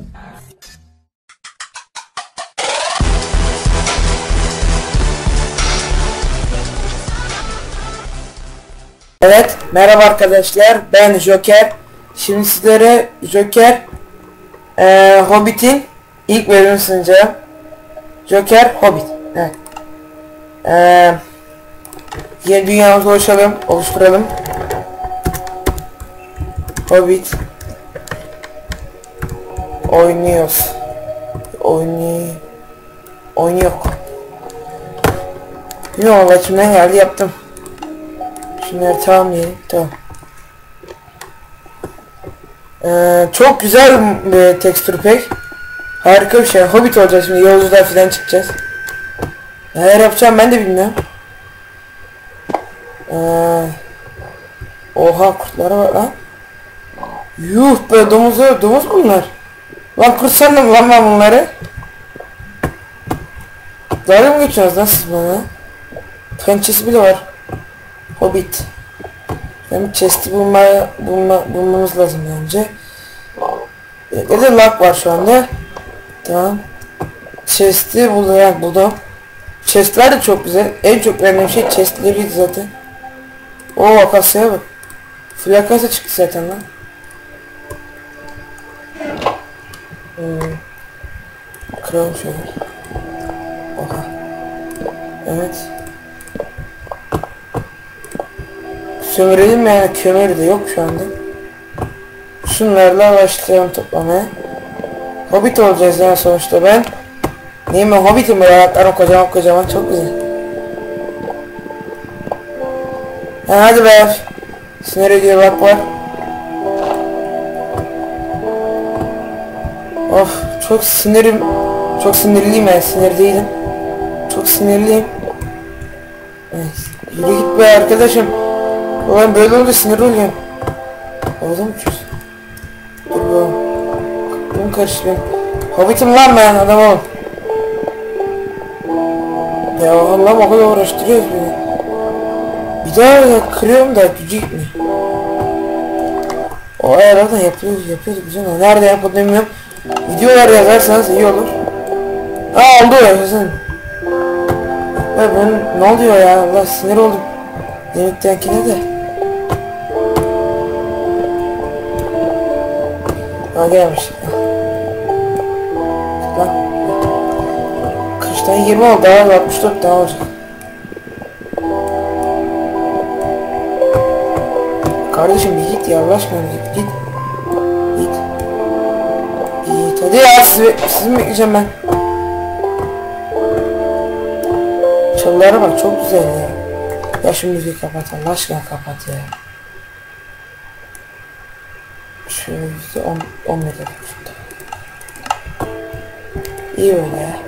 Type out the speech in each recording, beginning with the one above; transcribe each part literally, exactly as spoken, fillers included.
Evet, merhaba arkadaşlar, ben Joker. Şimdi sizlere Joker ee, Hobbit'in ilk bölümünü sunacağım. Joker Hobbit. Evet. Ee, yeni dünyamızı oluşturalım, oluşturalım. Hobbit oynuyoruz. Oynuyor. Oynuyor. Ne oldu? İçimden geldi, yaptım. Şunları tamamlayalım. Tamam. Ee, çok güzel bir tekstür pek. Harika bir şey. Hobbit olacağız şimdi. Yolculuğa falan çıkacağız. Neler yapacağım ben de bilmiyorum. Ee, oha, kurtlara bak lan. Yuh be, domuzlar, domuz bunlar. Lan kurt sandım lan ben bunları. Dalga mı geçiyorsunuz lan siz bana? Pençesi bile var. Hobbit. Yani chest'i bulmaya, bulma, bulmamız lazım önce. Ne de lag var şu anda. Tamam. Chest'i buldum, yani buldum. Chest'ler de çok güzel. En çok beğendiğim şey chest'leriydi zaten. O akasya'ya bak. Full akasya çıktı zaten lan. Hmm. Kıralım şöyle. Oha. Evet. Sömürelim yani, kömür de yok şu anda. Şunlarla başlayalım toplamaya. Hobbit olacağız yani sonuçta ben. Neyim ben, Hobbit'im, böyle ayaklarım kocaman kocaman, çok güzel. Ha, hadi be. Sinir ediyor bak var. Of, çok sinirim. Çok sinirliyim yani, sinir değilim. Çok sinirliyim. Evet, yürü git be arkadaşım. Ulan böyle oldu, sinir oluyorum. Oldu mu çöz? Dur bakalım. Bunu karıştırıyorum. Hobbit'im lan ben, adam oğlum. Ya Allah'ım, o kadar uğraştırıyoruz beni. Bir daha ya, kırıyorum da gücü gitmiyor. O ayarlardan yapıyoruz, yapıyoruz güzel ama nerede yapalım bilmiyorum. Videolar yazarsanız iyi olur. Aa, oldu yaşasın. Ya ben ne oluyor ya, Allah, sinir oldum. Demektenkine de. Ha, gelmiş. Lan. Kaç tane, yirmi oldu, daha altmış dört daha olacak. Kardeşim bir git ya, Allah aşkına git git. Git. Git hadi ya, sizi, sizi mi bekleyeceğim ben? Çalılara bak, çok güzel ya. Ya şu müziği kapat, Allah aşkına kapat ya. Şöyle yüzde on, on metre. İyi öyle ya.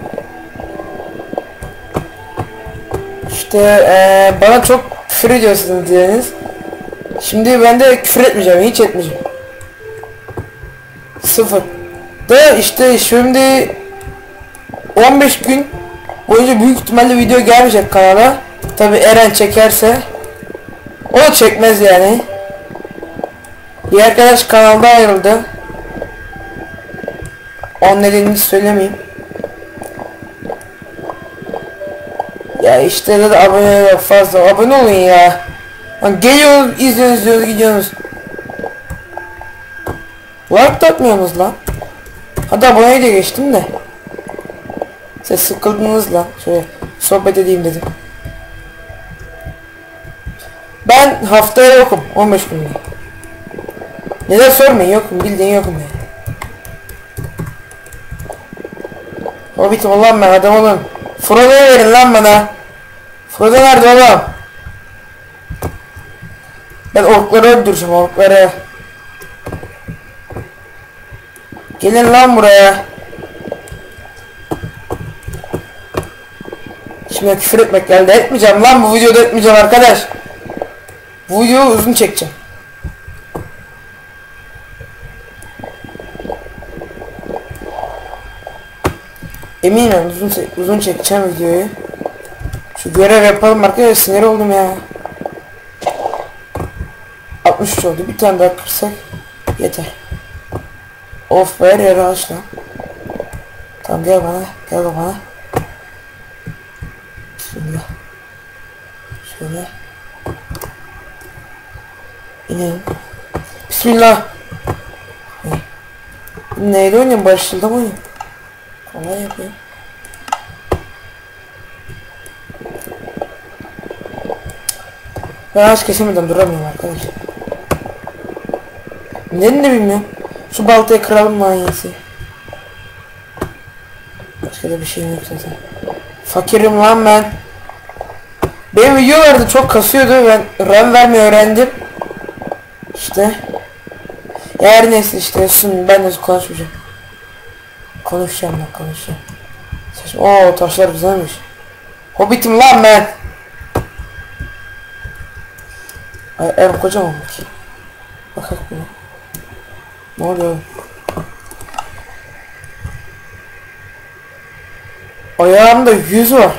İşte ee, bana çok küfür ediyorsunuz diyeniz. Şimdi ben de küfür etmeyeceğim, hiç etmeyeceğim. Sıfır. Da işte şimdi on beş gün boyunca büyük ihtimalle video gelmeyecek kanala. Tabi Eren çekerse. O da çekmez yani. Bir arkadaş kanalda ayrıldı. Onun nedenini söylemeyeyim. Ya işte de abone fazla. Abone olun ya. Lan geliyoruz, izliyoruz, izliyoruz, gidiyoruz. Like takmıyorsunuz lan. Hadi aboneyi de geçtim de. Siz sıkıldınız lan. Şöyle sohbet edeyim dedim. Ben haftaya yokum. on beş günde. Neden sormayın, yokum. Bildiğin yokum yani. Hobbit olan ben, adam olun. Frodo'yu verin lan bana. Frodo nerede oğlum? Ben orkları öldüreceğim, orkları. Gelin lan buraya. Şimdi küfür etmek geldi. Etmeyeceğim lan, bu videoda etmeyeceğim arkadaş. Bu videoyu uzun çekeceğim. Eminim uzun uzun çekeceğim videoyu. Şu görev yapalım arkadaşlar, sinir oldum ya. altmış üç oldu, bir tane daha kırsak yeter. Of, ver yere aç lan. Tamam gel bana. Gel bana. Bismillah. Şöyle. İnelim. Bismillah. Neyle oynayayım? Barışçıl'da mı oynayayım? Kolay yapayım. Ben ağaç kesemeden duramıyorum arkadaş. Neden de bilmiyorum. Şu baltayı kıralım manyesi. Başka da bir şeyim yok zaten. Fakirim lan ben. Benim videolarda çok kasıyordu. Ben RAM vermeyi öğrendim. İşte. Her neyse işte. Şimdi ben de konuşmayacağım. Konuşacağım bak konuşacağım. Oo taşlar güzelmiş. Hobbitim lan ben. Ay ev kocaman ki. Bakak buna. Ne oluyor? Ayağımda yüz var.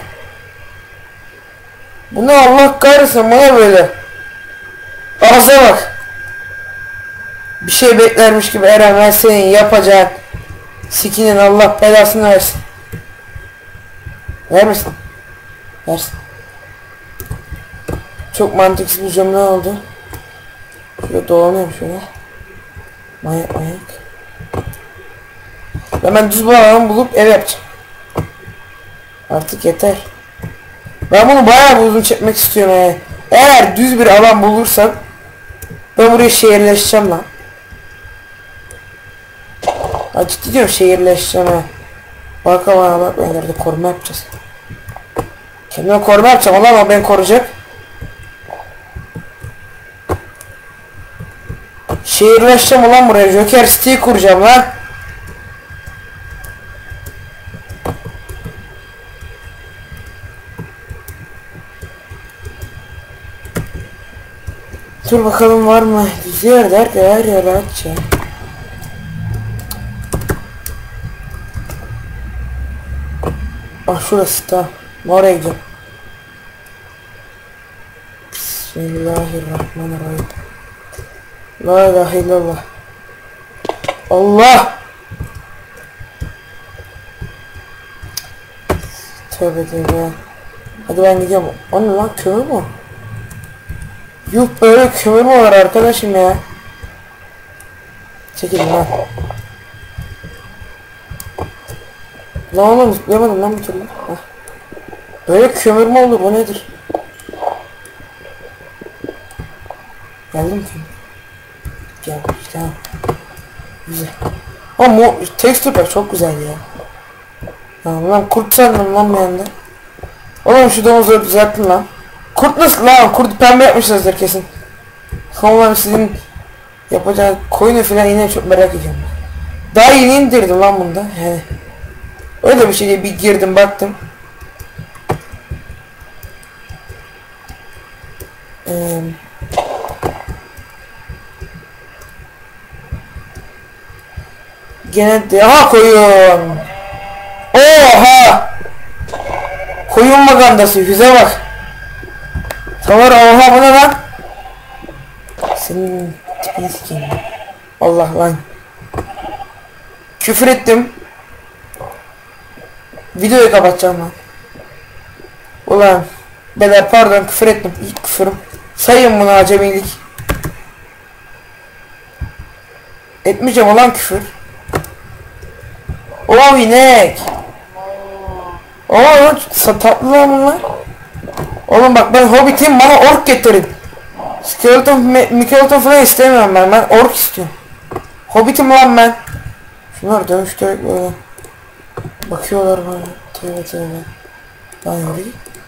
Bu ne Allah kahretsin bana böyle. Ağza bak. Bir şey beklermiş gibi Eren ben senin yapacağın sikinin Allah belasını versin. Vermesin. Versin. Çok mantıksız bir cümle oldu. Şöyle dolanıyorum şöyle. Manyak manyak. Ve ben düz bir alan bulup ev yapacağım. Artık yeter. Ben bunu bayağı bir uzun çekmek istiyorum yani. Eğer düz bir alan bulursam ben buraya şehirleşeceğim lan. Ha ciddi diyorum şehirleşeceğim ha. Bak ama bak ben ileride koruma yapacağız. Kendime koruma yapacağım ama ben koruyacak. Şehirleşeceğim ulan buraya. Joker City'yi kuracağım lan. Dur bakalım var mı? Düz yer derken her yer açacağım. Ah şurası da. Oraya gidiyorum. Bismillahirrahmanirrahim. La ilahe illallah. Allah. Tövbe tövbe. Hadi ben gidiyorum. O ne lan kömür mü? Yuh böyle kömür mü var arkadaşım ya? Çekilin lan. Lan oğlum zıplayamadım lan bir türlü. Heh. Böyle kömür mü olur bu nedir? Geldim ki. Gelmiş tamam. Güzel. Ama tekstür bak çok güzel ya. Tamam lan kurt sandım lan bir anda. Oğlum şu domuzları düzelttin lan. Kurt nasıl lan? Kurt pembe yapmışsınızdır kesin. Allah'ım sizin yapacağınız koyunu falan yine çok merak ediyorum. Daha yeni indirdim lan bunda yani. Öyle bir şey diye bir girdim baktım. Ee, gene daha koyun. Oha! Koyun magandası yüze bak. Tamam oha bu ne lan? Senin tipini sikeyim. Allah lan. Küfür ettim. Videoyu kapatacağım lan. Ulan. Beyler pardon küfür ettim. İlk küfürüm. Sayın bunu acemilik. Etmeyeceğim ulan küfür. O inek. Oğlum tatlı lan bunlar. Oğlum bak ben hobbitim bana ork getirin. Skeleton, Mikeleton falan istemiyorum ben. Ben ork istiyorum. Hobbitim lan ben. Şunlar dönüştürerek böyle. Bakıyorlar bana. Tövbe tövbe. Lan yürü.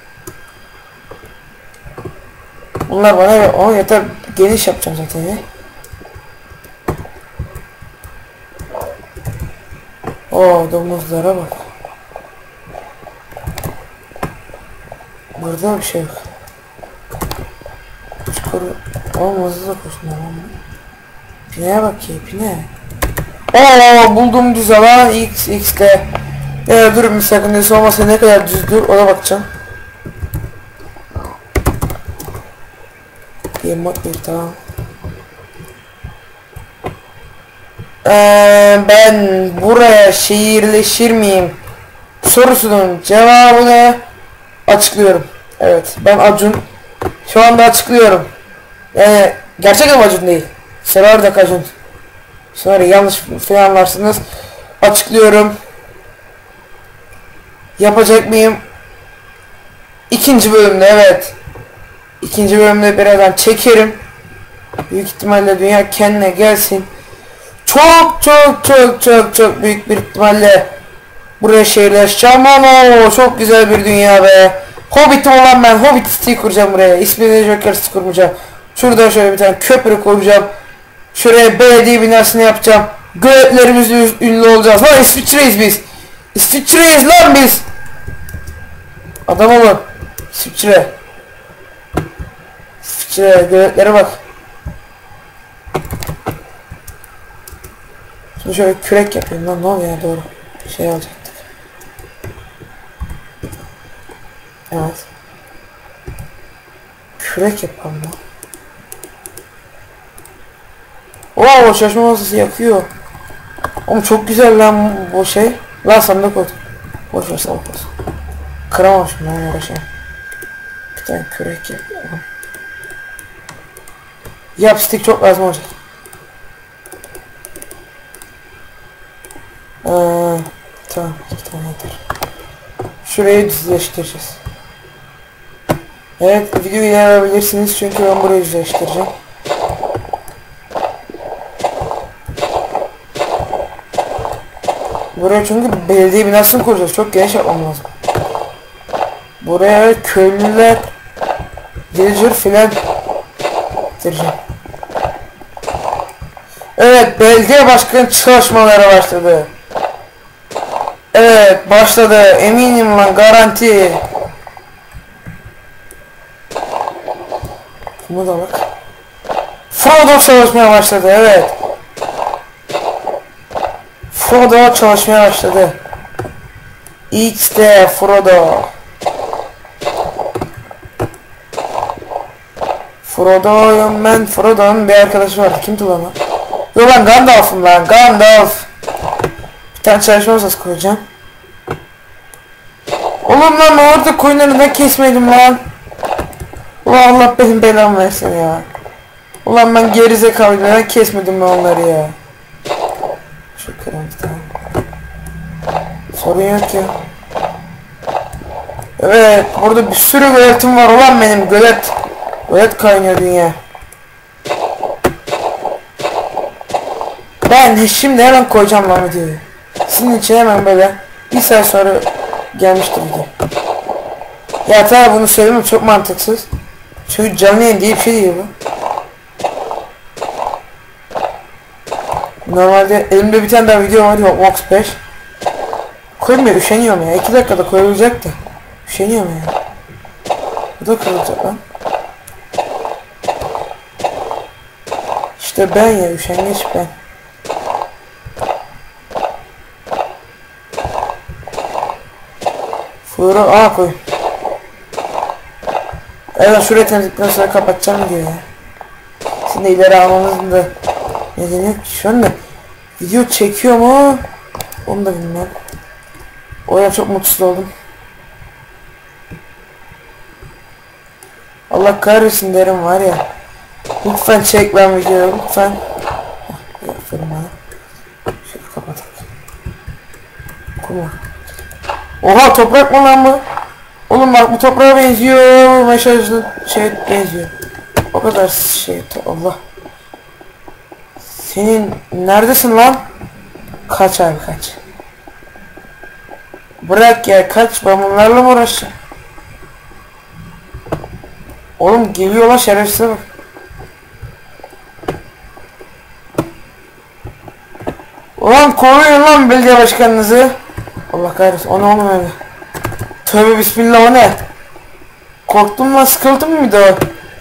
Bunlar bana o yeter geniş yapacağım zaten ya. Oo domuzlara bak. Burada bir şey yok. Çıkarı. Oğlum hızlı da koşmuyor lan. Pineye bak ki pine. Oo buldum düz alan x x'de. Ya dur bir sakıncası olmasa ne kadar düzdür ona bakacağım. Yemek bir tamam. Ee, ben buraya şehirleşir miyim? sorusunun cevabını açıklıyorum. Evet, ben Acun. Şu anda açıklıyorum. Yani gerçek ama Acun değil. Serardaki Acun. Sonra yanlış falan anlarsınız. Açıklıyorum. Yapacak mıyım? İkinci bölümde, evet. İkinci bölümde birazdan çekerim. Büyük ihtimalle dünya kendine gelsin. Çok çok çok çok çok büyük bir ihtimalle buraya şehirleşeceğim. Ama çok güzel bir dünya be. Hobbit'im olan ben. Hobbit City kuracağım buraya. İsmini Joker City kurmayacağım. Şurada şöyle bir tane köprü kuracağım. Şuraya belediye binasını yapacağım. Göletlerimizle ünlü olacağız. Lan İsviçre'yiz biz. İsviçre'yiz lan biz. Adam olun. İsviçre. İsviçre göletlere bak. Şimdi şöyle kürek yapayım lan, ne oluyor ya, doğru. Şey alacaktık. Evet. Kürek yapalım lan. Oo, çalışma masası yakıyor. Oğlum çok güzel lan bu şey. Lan sandık koydum. Boş ver, sandık olsun. Kıramamışım lan, uğraşamam. Bir tane kürek yapalım. Yap, stick çok lazım olacak. Ee, tamam, iki tane yeter. Şurayı düzleştireceğiz. Evet, videoyu ilerleyebilirsiniz çünkü ben burayı düzleştireceğim. Buraya çünkü belediye binasını kuracağız. Çok geniş yapmam lazım. Buraya köylüler, villager filan getireceğim. Evet, belediye başkanı çalışmalara başladı. Evet, başladı. Eminim lan, garanti. Bunu da bak. Frodo çalışmaya başladı, evet. Frodo çalışmaya başladı. İşte Frodo. Frodo'yum ben. Frodo'nun bir arkadaşı vardı. Kimdi lan? Yok lan, Gandalf'ım lan. Gandalf. Bir tane çalışma masası koyacağım. Oğlum lan, orada koyunları ne kesmedim lan. Ulan Allah benim belamı versin ya. Ulan ben gerizekalıyım, neden kesmedim ben onları ya. Şu kırmızı bir tane. Sorun yok ya. Evet, burada bir sürü göletim var ulan benim, gölet. Gölet kaynıyor dünya. Ben şimdi hemen koyacağım lan videoyu. Sizin için hemen böyle bir saat sonra gelmiştir video. Ya tabi bunu söylemem çok mantıksız. Çünkü canlı yayın diye bir şey değil bu. Normalde elimde bir tane daha video var ya, Vox beş. Koymuyor, üşeniyorum ya. iki dakikada koyulacak da. Üşeniyorum ya. Bu da kırılacak lan. İşte ben ya, üşengeç ben. Furu A koy. Evet, şurayı temizledikten sonra kapatacağım diyor ya. Şimdi ileri almamızın da nedeni yok. Şu anda video çekiyor mu? Onu da bilmem. O yüzden çok mutsuz oldum. Allah kahretsin derim var ya. Lütfen çek ben videoyu, lütfen. Heh, aferin bana. Şöyle kapatalım. Kuma. Oha, toprak mı lan bu? Oğlum bak, bu toprağa benziyor. Mesajlı şey benziyor. O kadar şey, Allah. Senin neredesin lan? Kaç abi, kaç. Bırak ya, kaç, ben bunlarla mı uğraşacağım? Oğlum geliyorlar, şerefsize bak. Ulan koruyun lan belediye başkanınızı. Allah kahretsin, o ne oğlum öyle? Tövbe bismillah, o ne? Korktum lan, sıkıldım mı bir daha?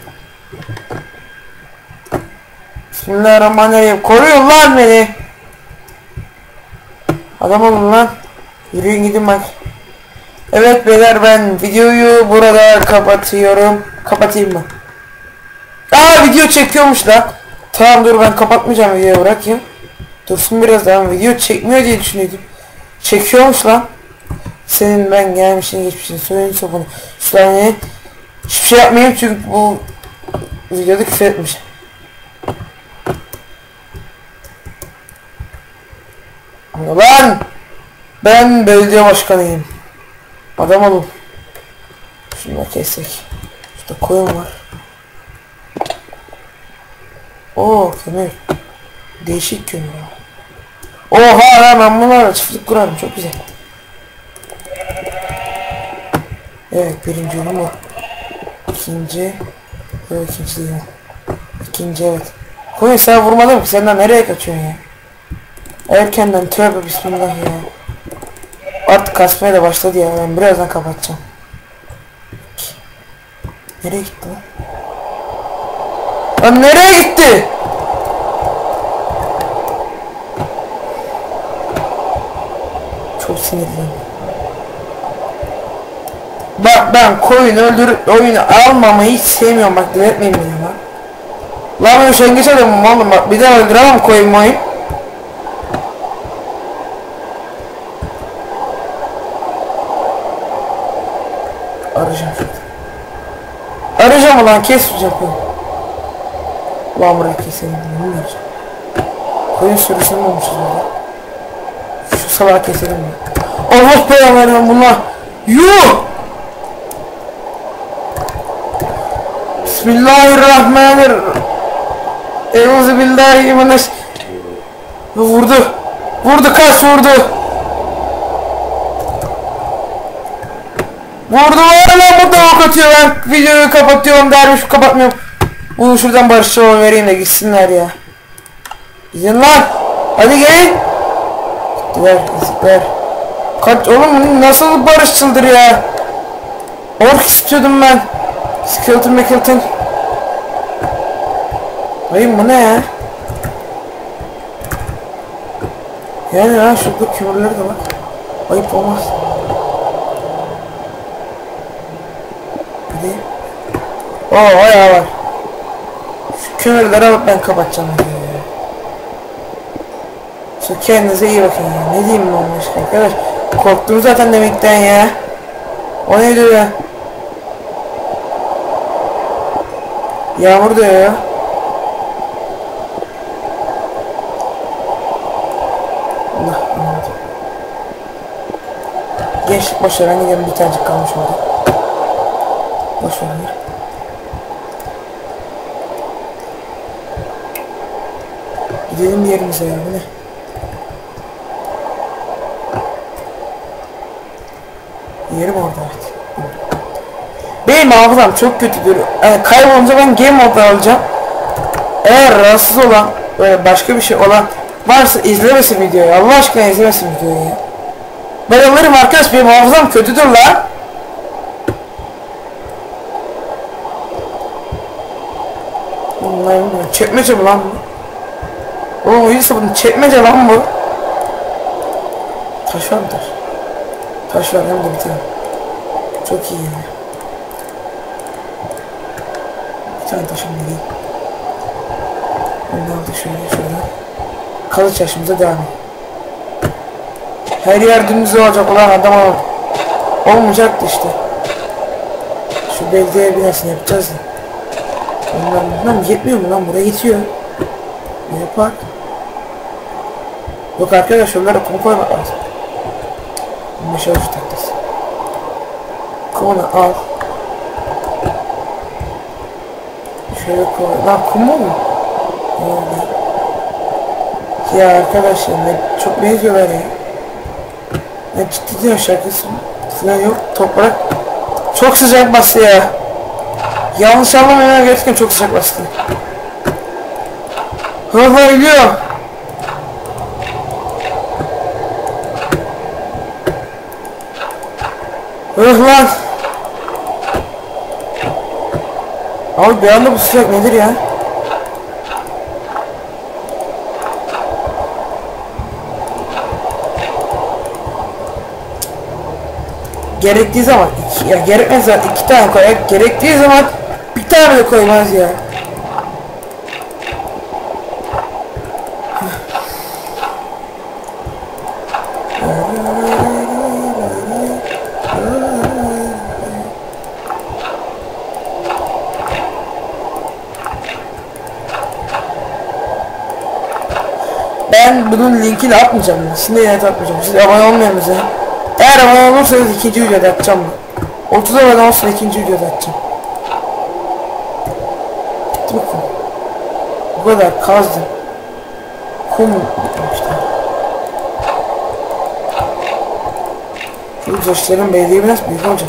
Bismillahirrahmanirrahim, koruyun lan beni. Adam olun lan. Yürüyün gidin bak. Evet beyler, ben videoyu burada kapatıyorum. Kapatayım mı? Aa, video çekiyormuş lan. Tamam dur, ben kapatmayacağım videoyu, bırakayım. Dursun biraz daha, video çekmiyor diye düşünüyordum. Çekiyormuş lan. Senin ben gelmişsin geçmişsin söyleyin sopunu. Şu saniye hiçbir şey yapmayayım çünkü bu videoda küfür etmiş. Lan ben belediye başkanıyım. Adam olun. Şunu da kessek. Şurada koyun var. Oo kömür. Değişik kömür. Oha lan ben bunlarla çiftlik kurarım çok güzel. Evet birinci yolum o. İkinci. Yok ikinci değil. İkinci evet. Koyun sen vurmadın ki senden nereye kaçıyorsun ya? Erkenden tövbe bismillah ya. Artık kasmaya da başladı ya ben birazdan kapatacağım. Nereye gitti lan? Lan nereye gitti? Çok sinirlendim. Bak ben koyun öldürüp oyunu almamayı hiç sevmiyorum bak diletmeyin beni lan. Lan ben üşengeç adamım oğlum bak bir daha öldüremem koyun oyun. Arayacağım şurada. Arayacağım ulan kesmeyeceğim koyun. Ulan buraya keselim bunu arayacağım. Koyun sürüsünü mü olmuşuz burada? Şu salağı keselim mi? Allah belanı vermem bunlar. Yuh! Bismillahirrahmanirrahim. Euzubillahimineş. Vurdu. Vurdu kaç vurdu. Vurdu var lan burada ok atıyor ben videoyu kapatıyorum dermiş kapatmıyorum. Bunu şuradan barışçıma vereyim de gitsinler ya. Gidin lan. Hadi gelin. Gittiler gittiler. Kaç oğlum nasıl barışçıldır ya. Ork istiyordum ben. Skeleton McKeleton. Hayır bu ne ya? Yani ha şurada kömürleri de var. Ayıp olmaz. Hadi. Oo bayağı var. Şu kömürleri alıp ben kapatacağım. Şu kendinize iyi bakın ya. Ne diyeyim ben başka arkadaş. Korktum zaten demekten ya. O ne diyor ya? Yağmur diyor ya. Allah anladım. Gençlik boşver ben gidelim bir tanecik kalmış orada. Boşver ya. Gidelim yerimize ya bu ne? Yerim orada evet. Benim hafızam çok kötüdür. Yani kaybolunca ben game modda alacağım. Eğer rahatsız olan böyle başka bir şey olan varsa izlemesin videoyu. Allah aşkına izlemesin videoyu ya. Ben alırım arkadaş benim hafızam kötüdür lan. Bunlar çekmece mi lan bu? Oğlum oyunsa bunu çekmece lan bu. Taş var mı taş? Taş var hem de bir tane. Çok iyi yani. Bir tane taşım değil. Onu aldık şöyle şöyle. Kılıç yaşımıza devam edelim. Her yer dümdüz olacak olan adam olmadı. Olmayacaktı işte. Şu belediye binasını yapacağız ya. Ondan lan yetmiyor mu lan buraya yetiyor. Ne yapar? Yok arkadaş onlara kum koymak lazım. Meşale şu taktası. Kumunu al. Şöyle koy. Lan kum mu? Ya arkadaşlar ne çok benziyorlar ya. Ne ciddi diyor şarkısı falan yok. Toprak çok sıcak bastı ya. Yanlış anlamayın gerçekten çok sıcak bastı. Hava ölüyor. Öh lan. Abi bir anda bu sıcak nedir ya? Gerektiği zaman iki, ya gerekmez zaman iki tane koyak, gerektiği zaman bir tane de koymaz ya. ben bunun linkini atmayacağım. Şimdi yine atmayacağım. Siz abone olmuyorsunuz ya. Eğer abone olursanız ikinci videoda atacağım ben. otuz abone olsun ikinci videoda atacağım. Bitti mi kum? Bu kadar kazdım. Kum bitmişti. Şu taşların belediye biraz büyük olacak.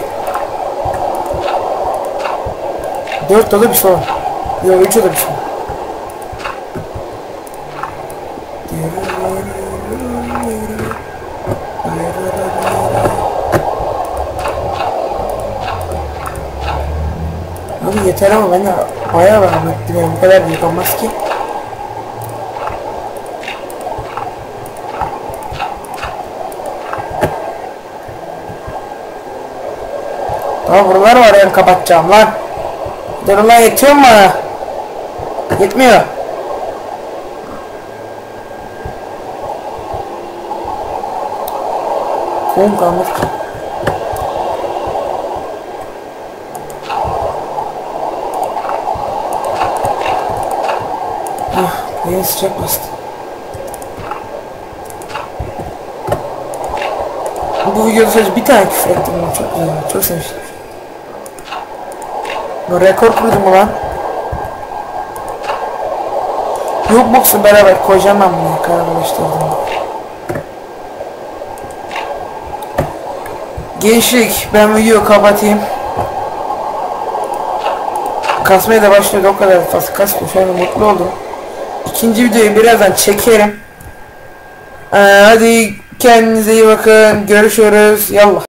Dört oda bir sola. Yok üç oda bir sola. Abi yeter ama ben de bayağı rahmetli yani bu kadar büyük olmaz ki. Daha buralar var yani kapatacağım lan. Dur lan yetiyor mu bana? Yetmiyor. Kum kalmış. Ah, beni sıcak bastı. Bu videoda sadece bir tane küfür ettim ben. Çok güzel, çok sevmiştim. Bu rekor kurdum ulan. Yok boksun beraber koyacağım ben bunu kararlaştırdım. Gençlik, ben videoyu kapatayım. Kasmaya da başlıyordu, o kadar fazla kasmıyor. Şu an mutlu oldum. İkinci videoyu birazdan çekerim. Ee, hadi kendinize iyi bakın. Görüşürüz. Yallah.